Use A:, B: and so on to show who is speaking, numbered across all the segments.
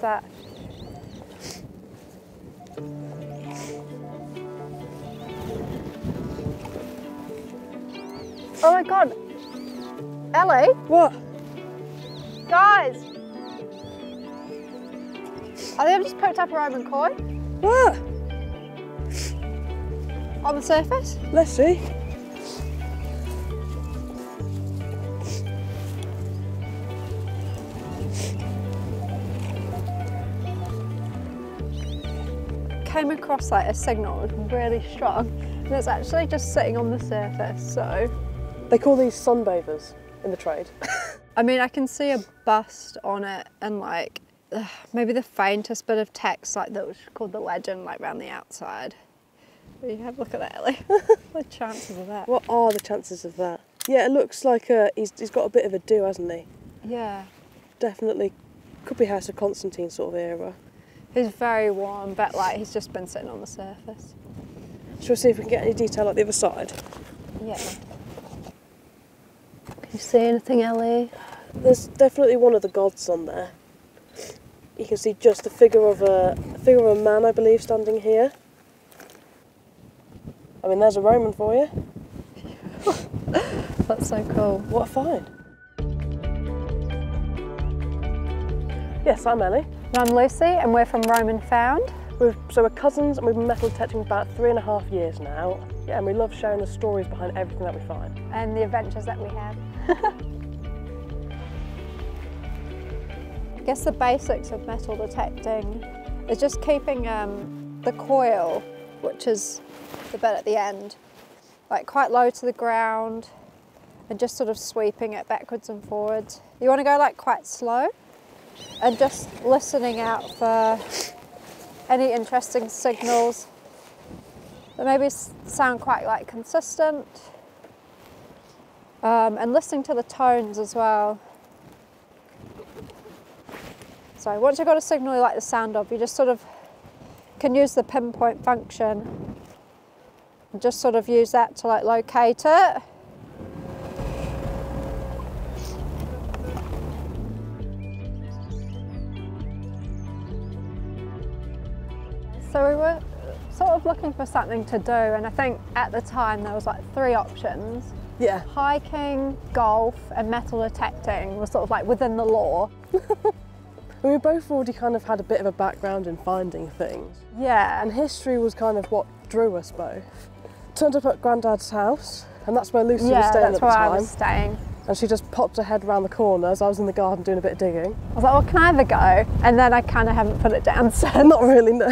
A: that? Oh my God. Ellie?
B: What?
A: Guys! I think I've just picked up a Roman coin.
B: What?
A: On the surface.
B: Let's see.
A: Came across like a signal, it was really strong, and it's actually just sitting on the surface, so.
B: They call these sunbathers in the trade.
A: I mean, I can see a bust on it and like, maybe the faintest bit of text like that was called the legend, like around the outside. But you have a look at that, Ellie. What are the chances of that?
B: What are the chances of that? Yeah, it looks like he's got a bit of a do, hasn't he?
A: Yeah.
B: Definitely could be House of Constantine sort of era.
A: He's very warm, but like he's just been sitting on the surface.
B: Shall we see if we can get any detail at the other side?
A: Yeah. Can you see anything, Ellie?
B: There's definitely one of the gods on there. You can see just the figure of a man, I believe, standing here. I mean, there's a Roman for you.
A: That's so cool.
B: What a find. Yes, I'm Ellie.
A: And I'm Lucy, and we're from Roman Found.
B: So we're cousins, and we've been metal detecting for about 3.5 years now. Yeah, and we love sharing the stories behind everything that we find.
A: And the adventures that we have. I guess the basics of metal detecting is just keeping the coil, which is the bit at the end, like quite low to the ground, and just sort of sweeping it backwards and forwards. You want to go like quite slow, and just listening out for any interesting signals that maybe sound quite like consistent, and listening to the tones as well. So once you've got a signal you like the sound of, you just sort of can use the pinpoint function and just sort of use that to like locate it. So we were sort of looking for something to do, and I think at the time there was like 3 options.
B: Yeah.
A: Hiking, golf and metal detecting was sort of like within the law.
B: And we both already kind of had a bit of a background in finding things.
A: Yeah.
B: And history was kind of what drew us both. Turned up at Grandad's house, and that's where Lucy was staying at the time.
A: Yeah, that's where I was staying.
B: And she just popped her head around the corner as I was in the garden doing a bit of digging.
A: I was like, well, can I have a go? And then I kind of haven't put it down since.
B: Not really, no.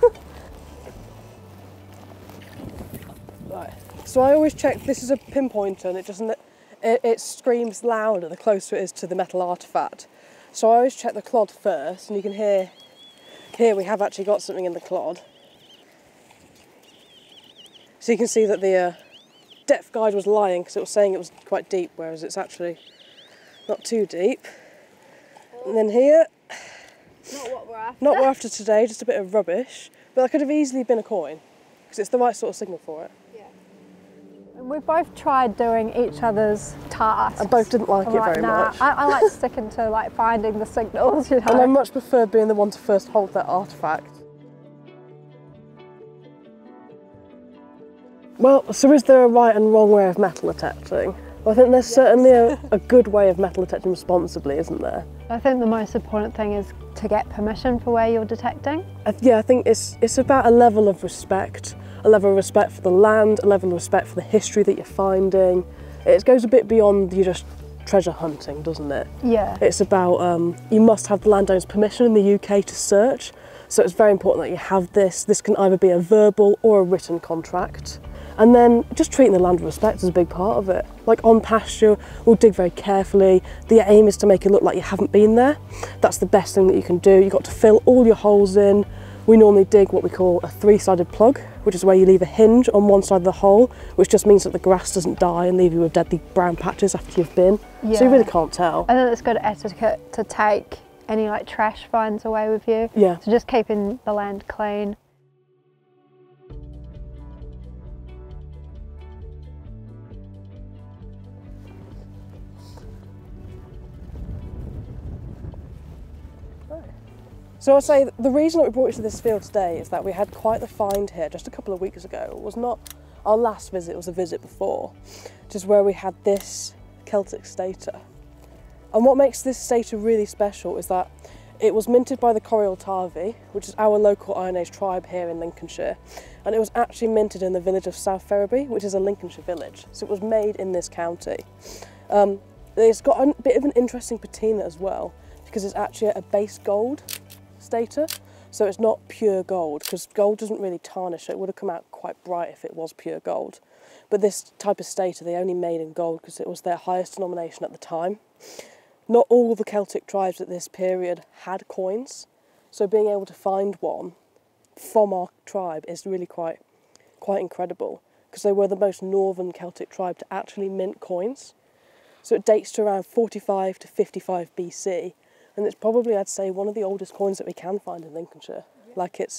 B: Right. So I always check, this is a pinpointer, and it screams louder the closer it is to the metal artefact. So I always check the clod first, and you can hear, here we have actually got something in the clod. So you can see that the depth guide was lying because it was saying it was quite deep, whereas it's actually not too deep. And then here,
A: Not what we're after.
B: not what we're after today, just a bit of rubbish, but that could have easily been a coin because it's the right sort of signal for it.
A: Yeah. And we both tried doing each other's tasks.
B: And both didn't like it very much.
A: I like sticking to like finding the signals, you know.
B: And I much prefer being the one to first hold that artefact. Well, so is there a right and wrong way of metal detecting? Well, I think there's certainly a good way of metal detecting responsibly, isn't there?
A: I think the most important thing is to get permission for where you're detecting.
B: Yeah, I think it's about a level of respect. A level of respect for the land, a level of respect for the history that you're finding. It goes a bit beyond you just treasure hunting, doesn't it?
A: Yeah.
B: It's about, you must have the landowner's permission in the UK to search. So it's very important that you have this. This can either be a verbal or a written contract. And then just treating the land with respect is a big part of it. Like on pasture, we'll dig very carefully. The aim is to make it look like you haven't been there. That's the best thing that you can do. You've got to fill all your holes in. We normally dig what we call a 3-sided plug, which is where you leave a hinge on one side of the hole, which just means that the grass doesn't die and leave you with deadly brown patches after you've been.
A: Yeah.
B: So you really can't tell.
A: And then it's good etiquette to take any like trash finds away with you.
B: Yeah.
A: So just keeping the land clean.
B: So I'd say the reason that we brought you to this field today is that we had quite the find here just a couple of weeks ago. It was not our last visit, it was the visit before, which is where we had this Celtic stater. And what makes this stater really special is that it was minted by the Coriol Tarvi, which is our local Iron Age tribe here in Lincolnshire, and it was actually minted in the village of South Ferriby, which is a Lincolnshire village, so it was made in this county. It's got a bit of an interesting patina as well, because it's actually a base gold stater, so it's not pure gold, because gold doesn't really tarnish, so it would have come out quite bright if it was pure gold. But this type of stater they only made in gold because it was their highest denomination at the time. Not all the Celtic tribes at this period had coins, so being able to find one from our tribe is really quite incredible, because they were the most northern Celtic tribe to actually mint coins. So it dates to around 45 to 55 BC, and it's probably, I'd say, one of the oldest coins that we can find in Lincolnshire. Yeah. Like it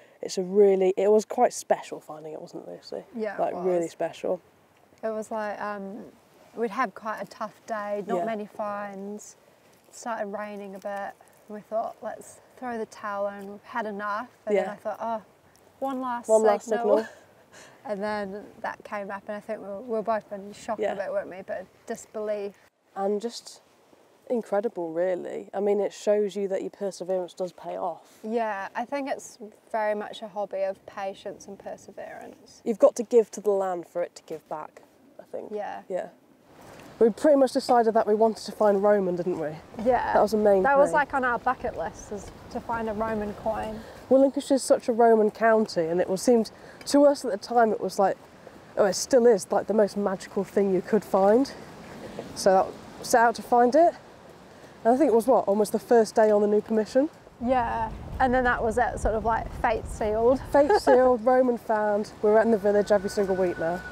B: was quite special finding it, wasn't it, Lucy?
A: Yeah,
B: like really special.
A: It was like, we'd had quite a tough day, not many finds. It started raining a bit. We thought, let's throw the towel in. We've had enough. And then I thought, oh, one last signal. And then that came up, and I think we were both in shock a bit, weren't we? But disbelief.
B: And just incredible, really. I mean, it shows you that your perseverance does pay off.
A: Yeah, I think it's very much a hobby of patience and perseverance.
B: You've got to give to the land for it to give back, I think.
A: Yeah.
B: Yeah. We pretty much decided that we wanted to find Roman, didn't we?
A: Yeah.
B: That was the main thing.
A: That was like on our bucket list, is to find a Roman coin.
B: Well, Lincolnshire is such a Roman county, and it seemed to us at the time, it was like, oh, it still is like the most magical thing you could find. So I set out to find it. And I think it was almost the first day on the new permission.
A: Yeah, and then that was it, sort of like fate sealed.
B: Fate sealed, Roman found. We're in the village every single week now.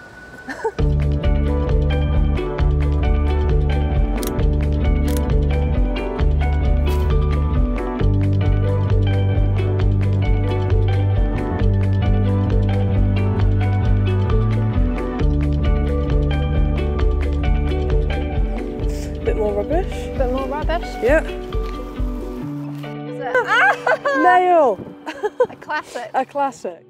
B: Bit more rubbish.
A: Bit more rubbish?
B: Yeah.
A: Is it?
B: Nail!
A: A classic.
B: A classic.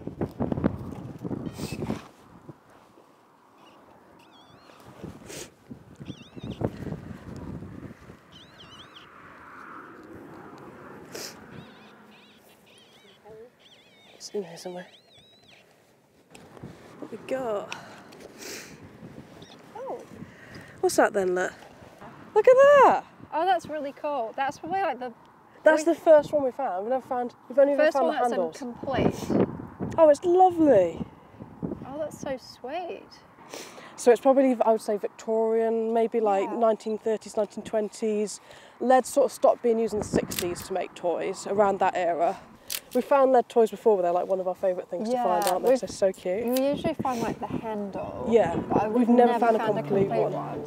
B: It's in here somewhere. What we got?
A: Oh.
B: What's that then, look? Look at that!
A: Oh, that's really cool. That's probably like the...
B: That's the first one we found. We've only ever
A: first
B: found
A: one
B: the handles.
A: that's incomplete.
B: Oh, it's lovely.
A: Oh, that's so sweet.
B: So it's probably, I would say, Victorian, maybe like 1930s, 1920s. Lead sort of stopped being used in the 60s to make toys, around that era. We found lead toys before, but they're like one of our favourite things to find, aren't they? They're so cute.
A: We usually find like the handle.
B: Yeah,
A: but
B: we've never found a complete one.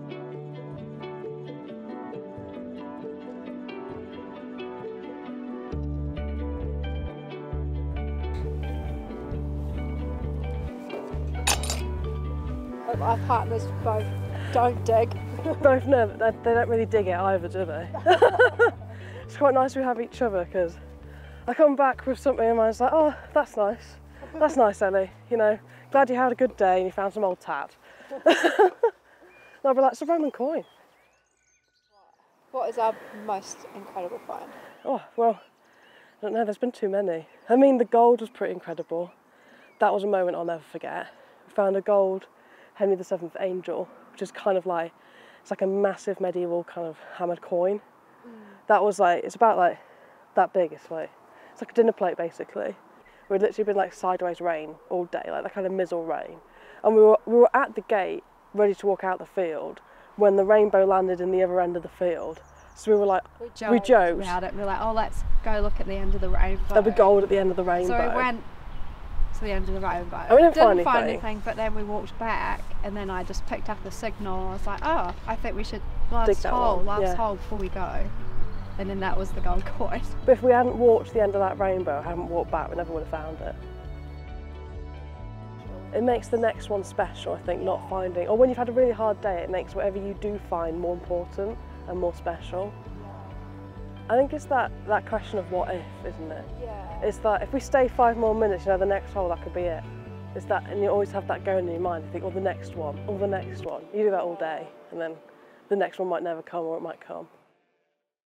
A: Our partners both don't dig.
B: Both no, they don't really dig it either, do they? It's quite nice we have each other, because I come back with something and mine's like, oh, that's nice. That's nice, Ellie. You know, glad you had a good day and you found some old tat. And I'll be like, it's a Roman coin.
A: What is our most incredible find?
B: Oh, well, I don't know, there's been too many. I mean, the gold was pretty incredible. That was a moment I'll never forget. We found a gold Henry VII angel, which is kind of like, it's like a massive medieval kind of hammered coin. That was like, it's about like that big, it's like a dinner plate basically. We'd literally been like sideways rain all day, like that kind of mizzle rain. And we were at the gate, ready to walk out the field, when the rainbow landed in the other end of the field. So we were like, we joked
A: about it. We were like, oh, let's go look at the end of the rainbow.
B: There'll be gold at the end of the rainbow.
A: So we went to the end of the rainbow.
B: And we didn't find
A: anything, but then we walked back, and then I just picked up the signal. I was like, oh, I think we should last hole before we go. And then that was the gold coin.
B: But if we hadn't walked to the end of that rainbow, hadn't walked back, we never would have found it. It makes the next one special, I think, not finding, or when you've had a really hard day, it makes whatever you do find more important and more special. I think it's that question of what if, isn't it?
A: Yeah.
B: It's that if we stay 5 more minutes, you know, the next hole, that could be it. It's that, and you always have that going in your mind. You think, oh, the next one, or the next one. You do that all day, and then the next one might never come, or it might come.